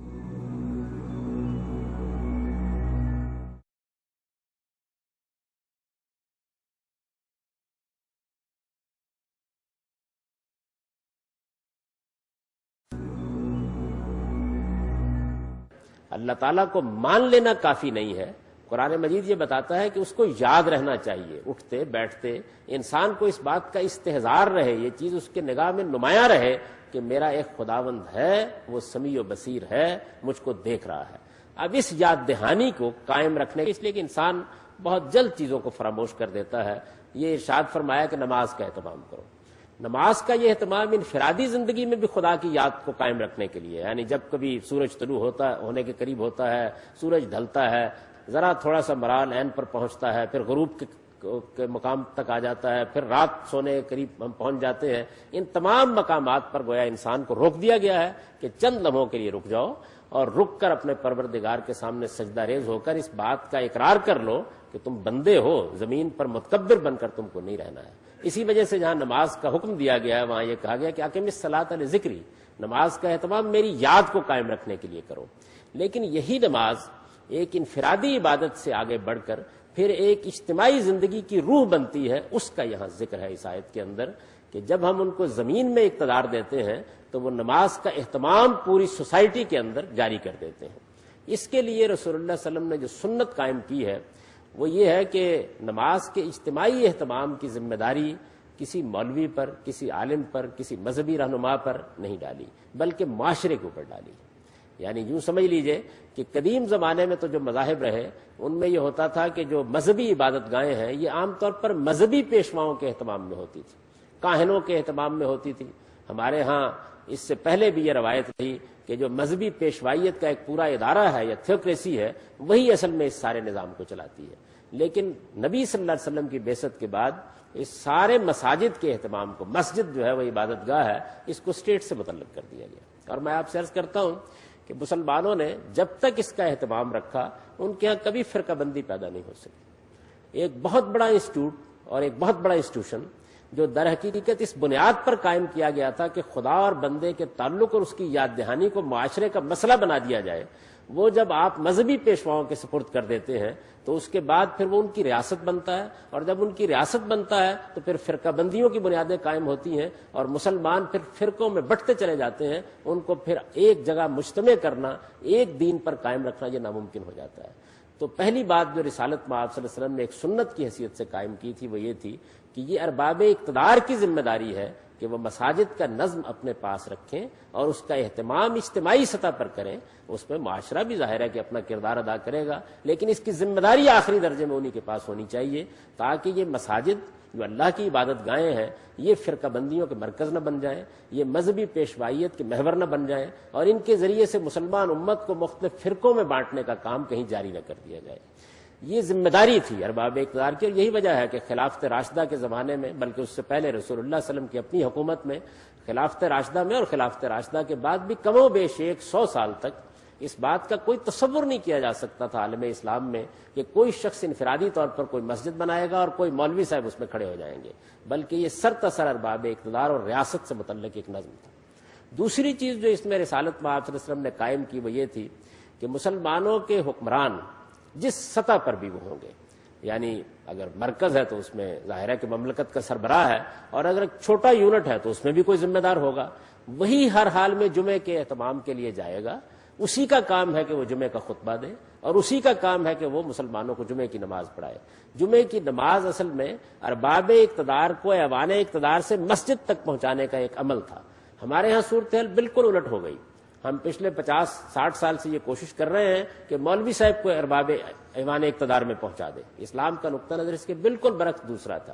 اللہ تعالیٰ کو مان لینا کافی نہیں ہے، قرآن مجید یہ بتاتا ہے کہ اس کو یاد رہنا چاہیے، اٹھتے بیٹھتے انسان کو اس بات کا استحضار رہے، یہ چیز اس کے نگاہ میں نمایاں رہے کہ میرا ایک خداوند ہے، وہ سمیع و بصیر ہے، مجھ کو دیکھ رہا ہے۔ اب اس یاد دہانی کو قائم رکھنے کے اس لیے کہ انسان بہت جلد چیزوں کو فراموش کر دیتا ہے، یہ ارشاد فرمایا کہ نماز کا اہتمام کرو۔ نماز کا یہ اہتمام انفرادی زندگی میں بھی خدا کی یاد کو قائم رکھنے کے لیے، یعنی جب کبھی سورج طلوع ہونے کے قریب ہوتا ہے، سورج ڈھلتا ہے، ذرا تھوڑا سا مرال عین پر پہنچتا ہے، پھر غروب کے مقام تک آ جاتا ہے، پھر رات سونے کے قریب ہم پہنچ جاتے ہیں، ان تمام مقامات پر گویا انسان کو روک دیا گیا ہے کہ چند لمحوں کے لیے رک جاؤ اور رک کر اپنے پروردگار کے سامنے سجدہ ریز ہو کر اس بات کا اقرار کر لو کہ تم بندے ہو، زمین پر متکبر بن کر تم کو نہیں رہنا ہے۔ اسی وجہ سے جہاں نماز کا حکم دیا گیا ہے وہاں یہ کہا گیا کہ اقیم الصلاۃ لذکری، نماز کا اہتمام میری یاد کو قائم رکھنے کے لیے کرو۔ لیکن یہی نماز ایک انفرادی عبادت سے آگے بڑھ کر پھر ایک اجتماعی زندگی کی روح بنتی ہے، اس کا یہاں ذکر ہے اس آیت کے اندر کہ جب ہم ان کو زمین میں اقتدار دیتے ہیں تو وہ نماز کا اہتمام پوری سوسائٹی کے اندر جاری کر دیتے ہیں۔ اس کے لیے رسول اللہ صلی اللہ علیہ وسلم نے جو سنت قائم کی ہے وہ یہ ہے کہ نماز کے اجتماعی اہتمام کی ذمہ داری کسی مولوی پر، کسی عالم پر، کسی مذہبی رہنما پر نہیں ڈالی بلکہ معاشرے کے اوپر ڈالی۔ یعنی یوں سمجھ لیجئے کہ قدیم زمانے میں تو جو مذاہب رہے ان میں یہ ہوتا تھا کہ جو مذہبی عبادت گاہیں ہیں یہ عام طور پر مذہبی پیشواؤں کے اہتمام میں ہوتی تھی، کاہنوں کے اہتمام میں ہوتی تھی۔ ہمارے ہاں اس سے پہلے بھی یہ روایت تھی کہ جو مذہبی پیشوائیت کا ایک پورا ادارہ ہے یا تھیوکریسی ہے وہی اصل میں اس سارے نظام کو چلاتی ہے۔ لیکن نبی صلی اللہ علیہ وسلم کی بعثت کے بعد اس سارے مساجد کے اہتمام کو، مسجد جو ہے وہ عبادت گاہ ہے، اس کو اسٹیٹ سے متعلق کر دیا گیا۔ اور میں آپ سے عرض کرتا ہوں کہ مسلمانوں نے جب تک اس کا اہتمام رکھا ان کے ہاں کبھی فرقہ بندی پیدا نہیں ہو سکی۔ ایک بہت بڑا انسٹیٹیوٹ اور ایک بہت بڑا انسٹیٹیوشن جو در حقیقت اس بنیاد پر قائم کیا گیا تھا کہ خدا اور بندے کے تعلق اور اس کی یاد دہانی کو معاشرے کا مسئلہ بنا دیا جائے، وہ جب آپ مذہبی پیشواؤں کے سپرد کر دیتے ہیں تو اس کے بعد پھر وہ ان کی ریاست بنتا ہے، اور جب ان کی ریاست بنتا ہے تو پھر فرقہ بندیوں کی بنیادیں قائم ہوتی ہیں اور مسلمان پھر فرقوں میں بٹتے چلے جاتے ہیں، ان کو پھر ایک جگہ مجتمع کرنا، ایک دین پر قائم رکھنا یہ ناممکن ہو جاتا ہے۔ تو پہلی بات جو رسالت میں آپ صلی اللہ علیہ وسلم نے ایک سنت کی حیثیت سے قائم کی تھی وہ یہ تھی کہ یہ ارباب اقتدار کی ذمہ داری ہے کہ وہ مساجد کا نظم اپنے پاس رکھیں اور اس کا اہتمام اجتماعی سطح پر کریں۔ اس میں معاشرہ بھی ظاہر ہے کہ اپنا کردار ادا کرے گا، لیکن اس کی ذمہ داری آخری درجے میں انہی کے پاس ہونی چاہیے تاکہ یہ مساجد جو اللہ کی عبادت گاہیں ہیں یہ فرقہ بندیوں کے مرکز نہ بن جائیں، یہ مذہبی پیشوائیت کے محور نہ بن جائیں، اور ان کے ذریعے سے مسلمان امت کو مختلف فرقوں میں بانٹنے کا کام کہیں جاری نہ کر دیا جائے۔ یہ ذمہ داری تھی ارباب اقتدار کی، اور یہی وجہ ہے کہ خلافت راشدہ کے زمانے میں، بلکہ اس سے پہلے رسول اللہ صلی اللہ علیہ وسلم کی اپنی حکومت میں، خلافت راشدہ میں اور خلافت راشدہ کے بعد بھی کم و بیش 100 سال تک اس بات کا کوئی تصور نہیں کیا جا سکتا تھا عالم اسلام میں کہ کوئی شخص انفرادی طور پر کوئی مسجد بنائے گا اور کوئی مولوی صاحب اس میں کھڑے ہو جائیں گے، بلکہ یہ سرتاسر ارباب اقتدار اور ریاست سے متعلق ایک نظم تھا۔ دوسری چیز جو اس میں رسالت میں آپ صلی اللہ علیہ وسلم نے قائم کی وہ یہ تھی کہ مسلمانوں کے حکمران جس سطح پر بھی وہ ہوں گے، یعنی اگر مرکز ہے تو اس میں ظاہر ہے کہ مملکت کا سربراہ ہے، اور اگر ایک چھوٹا یونٹ ہے تو اس میں بھی کوئی ذمہ دار ہوگا، وہی ہر حال میں جمعے کے اہتمام کے لیے جائے گا، اسی کا کام ہے کہ وہ جمعے کا خطبہ دے، اور اسی کا کام ہے کہ وہ مسلمانوں کو جمعے کی نماز پڑھائے۔ جمعے کی نماز اصل میں ارباب اقتدار کو ایوان اقتدار سے مسجد تک پہنچانے کا ایک عمل تھا۔ ہمارے ہاں صورتحال بالکل الٹ ہو گئی۔ ہم پچھلے 50-60 سال سے یہ کوشش کر رہے ہیں کہ مولوی صاحب کو ارباب ایوان اقتدار میں پہنچا دے۔ اسلام کا نقطہ نظر اس کے بالکل برعکس دوسرا تھا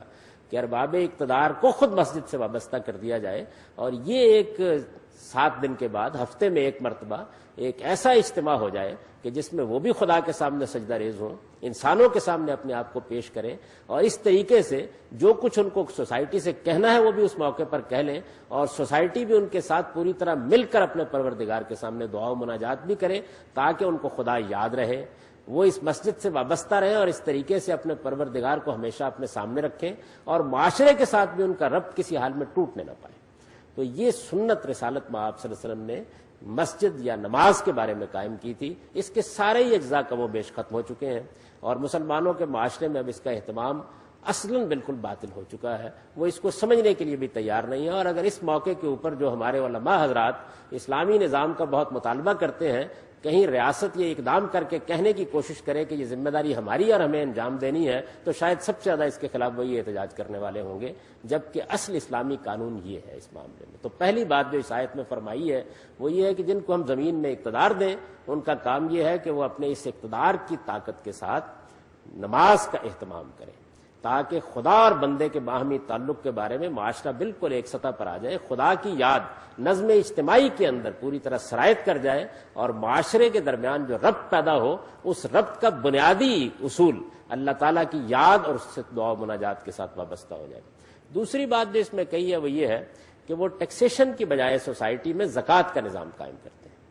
کہ ارباب اقتدار کو خود مسجد سے وابستہ کر دیا جائے، اور یہ ایک 7 دن کے بعد ہفتے میں ایک مرتبہ ایک ایسا اجتماع ہو جائے کہ جس میں وہ بھی خدا کے سامنے سجدہ ریز ہوں، انسانوں کے سامنے اپنے آپ کو پیش کریں، اور اس طریقے سے جو کچھ ان کو سوسائٹی سے کہنا ہے وہ بھی اس موقع پر کہہ لیں، اور سوسائٹی بھی ان کے ساتھ پوری طرح مل کر اپنے پروردگار کے سامنے دعا و مناجات بھی کرے، تاکہ ان کو خدا یاد رہے، وہ اس مسجد سے وابستہ رہیں اور اس طریقے سے اپنے پروردگار کو ہمیشہ اپنے سامنے رکھیں، اور معاشرے کے ساتھ بھی ان کا ربط کسی حال میں ٹوٹنے نہ پائے۔ تو یہ سنت رسالت میں آپ صلی اللہ علیہ وسلم نے مسجد یا نماز کے بارے میں قائم کی تھی۔ اس کے سارے ہی اجزاء کم و بیش ختم ہو چکے ہیں، اور مسلمانوں کے معاشرے میں اب اس کا اہتمام اصلاً بالکل باطل ہو چکا ہے، وہ اس کو سمجھنے کے لیے بھی تیار نہیں ہے۔ اور اگر اس موقع کے اوپر جو ہمارے علماء حضرات اسلامی نظام کا بہت مطالبہ کرتے ہیں، کہیں ریاست یہ اقدام کر کے کہنے کی کوشش کرے کہ یہ ذمہ داری ہماری اور ہمیں انجام دینی ہے، تو شاید سب سے زیادہ اس کے خلاف وہی احتجاج کرنے والے ہوں گے، جبکہ اصل اسلامی قانون یہ ہے اس معاملے میں۔ تو پہلی بات جو اس آیت میں فرمائی ہے وہ یہ ہے کہ جن کو ہم زمین میں اقتدار دیں، ان کا کام یہ ہے کہ وہ اپنے اس اقتدار کی طاقت کے ساتھ نماز کا اہتمام کریں، تاکہ خدا اور بندے کے باہمی تعلق کے بارے میں معاشرہ بالکل ایک سطح پر آ جائے، خدا کی یاد نظم اجتماعی کے اندر پوری طرح سرایت کر جائے، اور معاشرے کے درمیان جو ربط پیدا ہو، اس ربط کا بنیادی اصول اللہ تعالیٰ کی یاد اور اس سے دعا و مناجات کے ساتھ وابستہ ہو جائے۔ دوسری بات جو اس میں کہی ہے وہ یہ ہے کہ وہ ٹیکسیشن کی بجائے سوسائٹی میں زکوٰۃ کا نظام قائم کرتے ہیں۔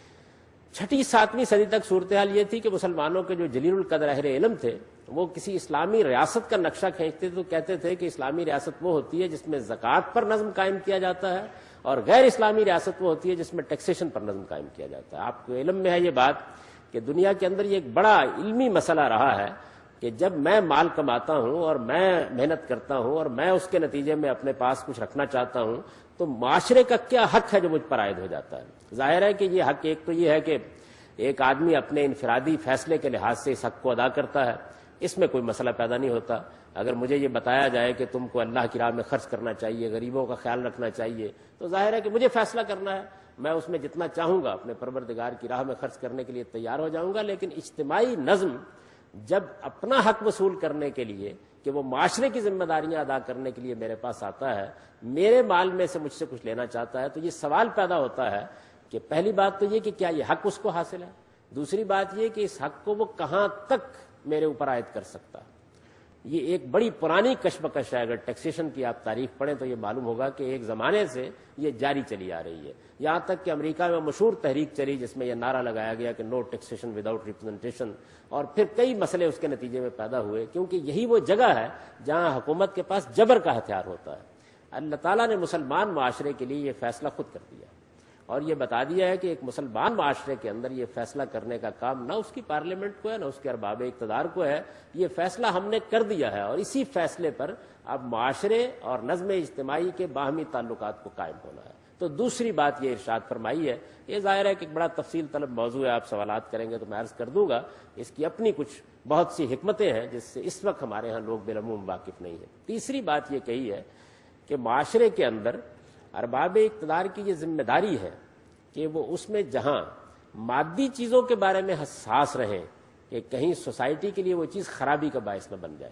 6ویں 7ویں صدی تک صورتحال یہ تھی کہ مسلمانوں کے جو جلیل القدر اہل علم تھے وہ کسی اسلامی ریاست کا نقشہ کھینچتے تو کہتے تھے کہ اسلامی ریاست وہ ہوتی ہے جس میں زکوٰۃ پر نظم قائم کیا جاتا ہے، اور غیر اسلامی ریاست وہ ہوتی ہے جس میں ٹیکسیشن پر نظم قائم کیا جاتا ہے۔ آپ کو علم میں ہے یہ بات کہ دنیا کے اندر یہ ایک بڑا علمی مسئلہ رہا ہے کہ جب میں مال کماتا ہوں اور میں محنت کرتا ہوں اور میں اس کے نتیجے میں اپنے پاس کچھ رکھنا چاہتا ہوں، تو معاشرے کا کیا حق ہے جو مجھ پر عائد ہو جاتا ہے؟ ظاہر ہے کہ یہ حق ایک تو یہ ہے کہ ایک آدمی اپنے انفرادی فیصلے کے لحاظ سے اس حق کو ادا کرتا ہے، اس میں کوئی مسئلہ پیدا نہیں ہوتا۔ اگر مجھے یہ بتایا جائے کہ تم کو اللہ کی راہ میں خرچ کرنا چاہیے، غریبوں کا خیال رکھنا چاہیے، تو ظاہر ہے کہ مجھے فیصلہ کرنا ہے، میں اس میں جتنا چاہوں گا اپنے پروردگار کی راہ میں خرچ کرنے کے لیے تیار ہو جاؤں گا۔ لیکن اجتماعی نظم جب اپنا حق وصول کرنے کے لیے کہ وہ معاشرے کی ذمہ داریاں ادا کرنے کے لیے میرے پاس آتا ہے، میرے مال میں سے مجھ سے کچھ لینا چاہتا ہے، تو یہ سوال پیدا ہوتا ہے کہ پہلی بات تو یہ کہ کیا یہ حق اس کو حاصل ہے، دوسری بات یہ کہ اس حق کو وہ کہاں تک میرے اوپر عائد کر سکتا ہے۔ یہ ایک بڑی پرانی کشمکش ہے۔ اگر ٹیکسیشن کی آپ تاریخ پڑھیں تو یہ معلوم ہوگا کہ ایک زمانے سے یہ جاری چلی آ رہی ہے، یہاں تک کہ امریکہ میں مشہور تحریک چلی جس میں یہ نعرہ لگایا گیا کہ نو ٹیکسیشن وداؤٹ ریپرزنٹیشن، اور پھر کئی مسئلے اس کے نتیجے میں پیدا ہوئے، کیونکہ یہی وہ جگہ ہے جہاں حکومت کے پاس جبر کا ہتھیار ہوتا ہے۔ اللہ تعالیٰ نے مسلمان معاشرے کے لیے یہ فیصلہ خود کر دیا، اور یہ بتا دیا ہے کہ ایک مسلمان معاشرے کے اندر یہ فیصلہ کرنے کا کام نہ اس کی پارلیمنٹ کو ہے، نہ اس کے ارباب اقتدار کو ہے، یہ فیصلہ ہم نے کر دیا ہے، اور اسی فیصلے پر اب معاشرے اور نظم اجتماعی کے باہمی تعلقات کو قائم ہونا ہے۔ تو دوسری بات یہ ارشاد فرمائی ہے، یہ ظاہر ہے کہ ایک بڑا تفصیل طلب موضوع ہے، آپ سوالات کریں گے تو میں عرض کر دوں گا، اس کی اپنی کچھ بہت سی حکمتیں ہیں جس سے اس وقت ہمارے ہاں لوگ بالعموم واقف نہیں ہیں۔ تیسری بات یہ کہی ہے کہ معاشرے کے اندر ارباب اقتدار کی یہ ذمہ داری ہے کہ وہ اس میں جہاں مادی چیزوں کے بارے میں حساس رہیں کہ کہیں سوسائٹی کے لیے وہ چیز خرابی کا باعث نہ بن جائے۔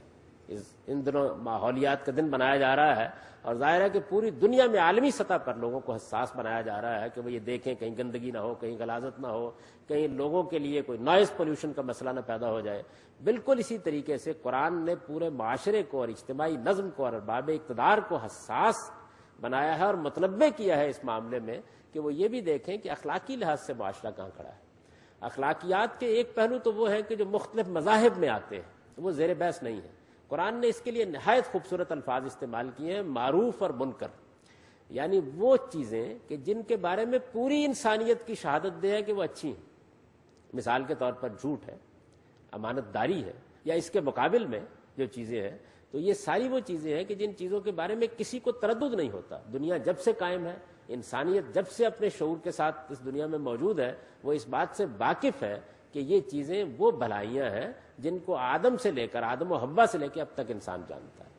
ان دنوں ماحولیات کا دن بنایا جا رہا ہے، اور ظاہر ہے کہ پوری دنیا میں عالمی سطح پر لوگوں کو حساس بنایا جا رہا ہے کہ وہ یہ دیکھیں کہیں گندگی نہ ہو، کہیں غلاظت نہ ہو، کہیں لوگوں کے لیے کوئی نوائز پولیوشن کا مسئلہ نہ پیدا ہو جائے۔ بالکل اسی طریقے سے قرآن نے پورے معاشرے کو اور اجتماعی نظم کو اور ارباب اقتدار کو حساس بنایا ہے اور متنبع کیا ہے اس معاملے میں کہ وہ یہ بھی دیکھیں کہ اخلاقی لحاظ سے معاشرہ کہاں کھڑا ہے۔ اخلاقیات کے ایک پہلو تو وہ ہے کہ جو مختلف مذاہب میں آتے ہیں وہ زیر بحث نہیں ہے۔ قرآن نے اس کے لیے نہایت خوبصورت الفاظ استعمال کیے ہیں، معروف اور منکر، یعنی وہ چیزیں کہ جن کے بارے میں پوری انسانیت کی شہادت دے ہے کہ وہ اچھی ہیں۔ مثال کے طور پر جھوٹ ہے، امانت داری ہے، یا اس کے مقابل میں جو چیزیں ہیں، تو یہ ساری وہ چیزیں ہیں کہ جن چیزوں کے بارے میں کسی کو تردد نہیں ہوتا۔ دنیا جب سے قائم ہے، انسانیت جب سے اپنے شعور کے ساتھ اس دنیا میں موجود ہے، وہ اس بات سے واقف ہے کہ یہ چیزیں وہ بھلائیاں ہیں جن کو آدم سے لے کر، آدم و حوا سے لے کے اب تک انسان جانتا ہے۔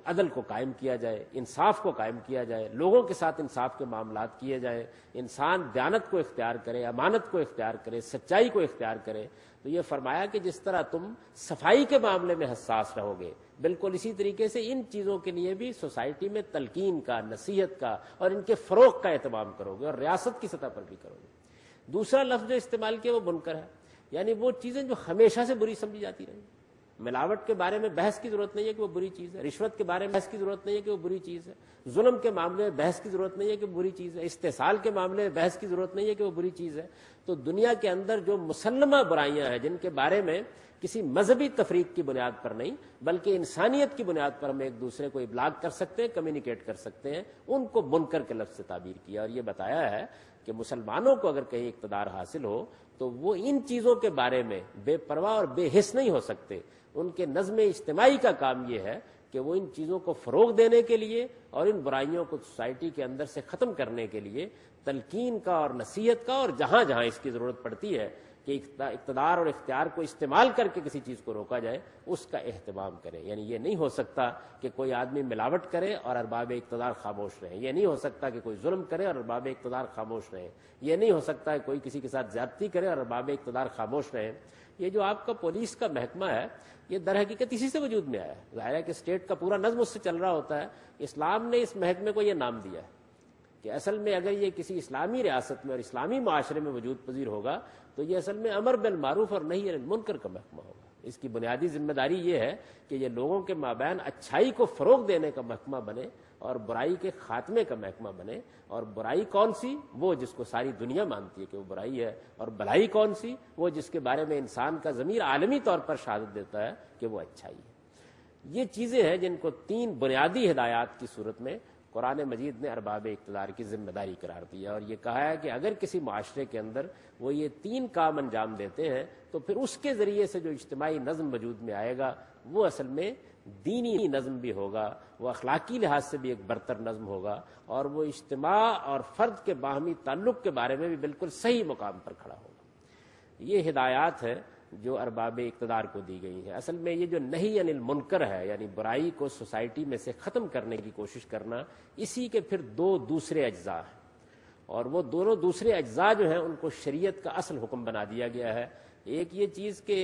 عدل کو قائم کیا جائے، انصاف کو قائم کیا جائے، لوگوں کے ساتھ انصاف کے معاملات کیے جائیں، انسان دیانت کو اختیار کرے، امانت کو اختیار کرے، سچائی کو اختیار کرے۔ تو یہ فرمایا کہ جس طرح تم صفائی کے معاملے میں حساس رہو گے، بالکل اسی طریقے سے ان چیزوں کے لیے بھی سوسائٹی میں تلقین کا، نصیحت کا اور ان کے فروغ کا اہتمام کرو گے، اور ریاست کی سطح پر بھی کرو گے۔ دوسرا لفظ جو استعمال کیا وہ منکر ہے، یعنی وہ چیزیں جو ہمیشہ سے بری سمجھی جاتی رہی۔ ملاوٹ کے بارے میں بحث کی ضرورت نہیں ہے کہ وہ بری چیز ہے، رشوت کے بارے میں بحث کی ضرورت نہیں ہے کہ وہ بری چیز ہے، ظلم کے معاملے میں بحث کی ضرورت نہیں ہے کہ وہ بری چیز ہے، استحصال کے معاملے میں بحث کی ضرورت نہیں ہے کہ وہ بری چیز ہے۔ تو دنیا کے اندر جو مسلمہ برائیاں ہیں، جن کے بارے میں کسی مذہبی تفریق کی بنیاد پر نہیں بلکہ انسانیت کی بنیاد پر ہم ایک دوسرے کو ابلاغ کر سکتے ہیں، کمیونیکیٹ کر سکتے ہیں، ان کو منکر کے لفظ سے تعبیر کیا، اور یہ بتایا ہے کہ مسلمانوں کو اگر کہیں اقتدار حاصل ہو تو وہ ان چیزوں کے بارے میں بے پرواہ اور بے حس نہیں ہو سکتے۔ ان کے نظم اجتماعی کا کام یہ ہے کہ وہ ان چیزوں کو فروغ دینے کے لیے اور ان برائیوں کو سوسائٹی کے اندر سے ختم کرنے کے لیے تلقین کا اور نصیحت کا، اور جہاں جہاں اس کی ضرورت پڑتی ہے کہ اقتدار اور اختیار کو استعمال کر کے کسی چیز کو روکا جائے، اس کا اہتمام کریں۔ یعنی یہ نہیں ہو سکتا کہ کوئی آدمی ملاوٹ کرے اور ارباب اقتدار خاموش رہیں، یہ نہیں ہو سکتا کہ کوئی ظلم کرے اور ارباب اقتدار خاموش رہیں، یہ نہیں ہو سکتا کہ کوئی کسی کے ساتھ زیادتی کرے اور ارباب اقتدار خاموش رہیں۔ یہ جو آپ کا پولیس کا محکمہ ہے، یہ در حقیقت اسی سے وجود میں آیا ہے۔ ظاہر ہے کہ اسٹیٹ کا پورا نظم اس سے چل رہا ہوتا ہے۔ اسلام نے اس محکمے کو یہ نام دیا ہے کہ اصل میں اگر یہ کسی اسلامی ریاست میں اور اسلامی معاشرے میں وجود پذیر ہوگا تو یہ اصل میں امر بالمعروف اور نہی عن المنکر کا محکمہ ہوگا۔ اس کی بنیادی ذمہ داری یہ ہے کہ یہ لوگوں کے مابین اچھائی کو فروغ دینے کا محکمہ بنے اور برائی کے خاتمے کا محکمہ بنے۔ اور برائی کون سی؟ وہ جس کو ساری دنیا مانتی ہے کہ وہ برائی ہے، اور بھلائی کون سی؟ وہ جس کے بارے میں انسان کا ضمیر عالمی طور پر شہادت دیتا ہے کہ وہ اچھائی ہے۔ یہ چیزیں ہیں جن کو تین بنیادی ہدایات کی صورت میں قرآن مجید نے ارباب اقتدار کی ذمہ داری قرار دیا، اور یہ کہا ہے کہ اگر کسی معاشرے کے اندر وہ یہ تین کام انجام دیتے ہیں تو پھر اس کے ذریعے سے جو اجتماعی نظم وجود میں آئے گا وہ اصل میں دینی نظم بھی ہوگا، وہ اخلاقی لحاظ سے بھی ایک برتر نظم ہوگا، اور وہ اجتماع اور فرد کے باہمی تعلق کے بارے میں بھی بالکل صحیح مقام پر کھڑا ہوگا۔ یہ ہدایات ہے جو ارباب اقتدار کو دی گئی ہیں۔ اصل میں یہ جو نہی عن المنکر ہے، یعنی برائی کو سوسائٹی میں سے ختم کرنے کی کوشش کرنا، اسی کے پھر دو دوسرے اجزاء ہیں، اور وہ دونوں دوسرے اجزاء جو ہیں ان کو شریعت کا اصل حکم بنا دیا گیا ہے۔ ایک یہ چیز کہ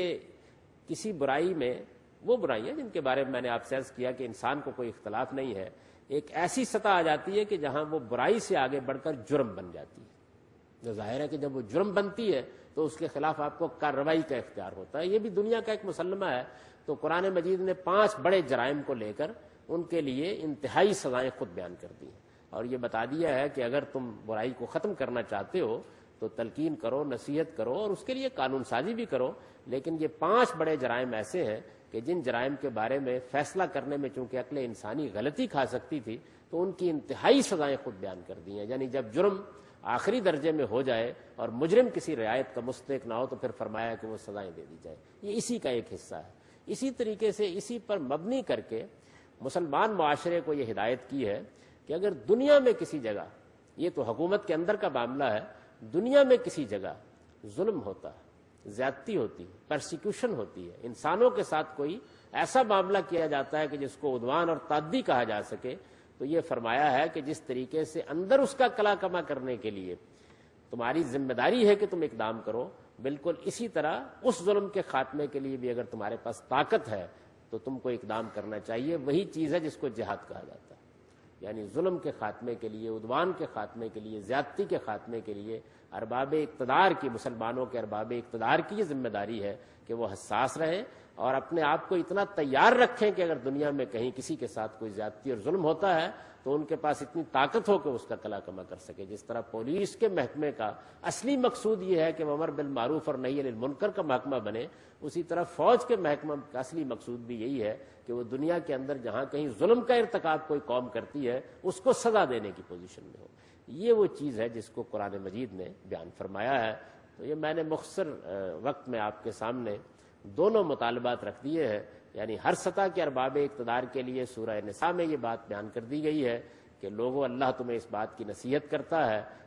کسی برائی میں، وہ برائی ہے جن کے بارے میں میں نے آپ سے عرض کیا کہ انسان کو کوئی اختلاف نہیں ہے، ایک ایسی سطح آ جاتی ہے کہ جہاں وہ برائی سے آگے بڑھ کر جرم بن جاتی ہے۔ جو ظاہر ہے کہ جب وہ جرم بنتی ہے تو اس کے خلاف آپ کو کارروائی کا اختیار ہوتا ہے۔ یہ بھی دنیا کا ایک مسلمہ ہے۔ تو قرآن مجید نے 5 بڑے جرائم کو لے کر ان کے لیے انتہائی سزائیں خود بیان کر دی ہیں، اور یہ بتا دیا ہے کہ اگر تم برائی کو ختم کرنا چاہتے ہو تو تلقین کرو، نصیحت کرو، اور اس کے لیے قانون سازی بھی کرو، لیکن یہ 5 بڑے جرائم ایسے ہیں کہ جن جرائم کے بارے میں فیصلہ کرنے میں چونکہ عقل انسانی غلطی کھا سکتی تھی تو ان کی انتہائی سزائیں خود بیان کر دی ہیں۔ یعنی جب جرم آخری درجے میں ہو جائے اور مجرم کسی رعایت کا مستحق نہ ہو تو پھر فرمایا کہ وہ سزائیں دے دی جائیں۔ یہ اسی کا ایک حصہ ہے۔ اسی طریقے سے اسی پر مبنی کر کے مسلمان معاشرے کو یہ ہدایت کی ہے کہ اگر دنیا میں کسی جگہ، یہ تو حکومت کے اندر کا معاملہ ہے، دنیا میں کسی جگہ ظلم ہوتا ہے، زیادتی ہوتی ہے، پرسیکیوشن ہوتی ہے، انسانوں کے ساتھ کوئی ایسا معاملہ کیا جاتا ہے کہ جس کو عدوان اور تعدی کہا جا سکے، تو یہ فرمایا ہے کہ جس طریقے سے اندر اس کا کلا کما کرنے کے لیے تمہاری ذمہ داری ہے کہ تم اقدام کرو، بالکل اسی طرح اس ظلم کے خاتمے کے لیے بھی اگر تمہارے پاس طاقت ہے تو تم کو اقدام کرنا چاہیے۔ وہی چیز ہے جس کو جہاد کہا جاتا ہے، یعنی ظلم کے خاتمے کے لیے، عدوان کے خاتمے کے لیے، زیادتی کے خاتمے کے لیے ارباب اقتدار کی، مسلمانوں کے ارباب اقتدار کی یہ ذمہ داری ہے کہ وہ حساس رہیں اور اپنے آپ کو اتنا تیار رکھیں کہ اگر دنیا میں کہیں کسی کے ساتھ کوئی زیادتی اور ظلم ہوتا ہے تو ان کے پاس اتنی طاقت ہو کہ اس کا کلا کما کر سکے۔ جس طرح پولیس کے محکمے کا اصلی مقصود یہ ہے کہ وہ امر بالمعروف اور نہی عن المنکر کا محکمہ بنے، اسی طرح فوج کے محکمہ کا اصلی مقصود بھی یہی ہے کہ وہ دنیا کے اندر جہاں کہیں ظلم کا ارتکاب کوئی قوم کرتی ہے اس کو سزا دینے کی پوزیشن میں ہو۔ یہ وہ چیز ہے جس کو قرآن مجید نے بیان فرمایا ہے۔ تو یہ میں نے مختصر وقت میں آپ کے سامنے دونوں مطالبات رکھ دیے ہیں، یعنی ہر سطح کے ارباب اقتدار کے لیے سورہ نساء میں یہ بات بیان کر دی گئی ہے کہ لوگوں، اللہ تمہیں اس بات کی نصیحت کرتا ہے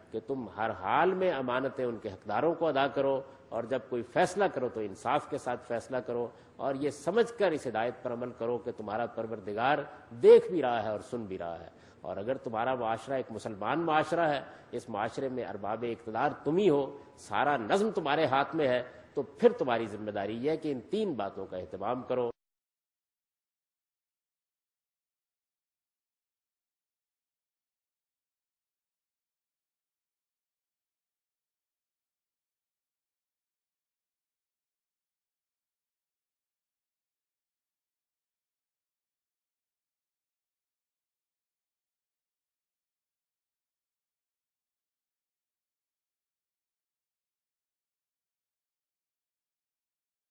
کہ تم ہر حال میں امانتیں ان کے حقداروں کو ادا کرو، اور جب کوئی فیصلہ کرو تو انصاف کے ساتھ فیصلہ کرو، اور یہ سمجھ کر اس ہدایت پر عمل کرو کہ تمہارا پروردگار دیکھ بھی رہا ہے اور سن بھی رہا ہے۔ اور اگر تمہارا معاشرہ ایک مسلمان معاشرہ ہے، اس معاشرے میں ارباب اقتدار تم ہی ہو، سارا نظم تمہارے ہاتھ میں ہے، تو پھر تمہاری ذمہ داری یہ ہے کہ ان 3 باتوں کا اہتمام کرو۔